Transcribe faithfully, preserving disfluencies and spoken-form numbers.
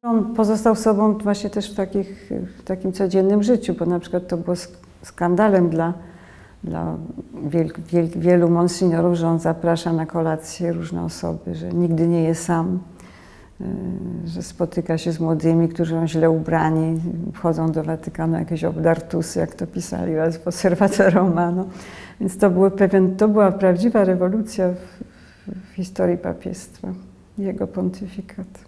On pozostał sobą właśnie też w, takich, w takim codziennym życiu, bo na przykład to było skandalem dla, dla wiel, wiel, wielu monsignorów, że on zaprasza na kolację różne osoby, że nigdy nie jest sam, że spotyka się z młodymi, którzy są źle ubrani, wchodzą do Watykanu jakieś obdartusy, jak to pisali raz w Osservatore Romano. Więc to, był pewien, to była prawdziwa rewolucja w, w historii papiestwa, jego pontyfikat.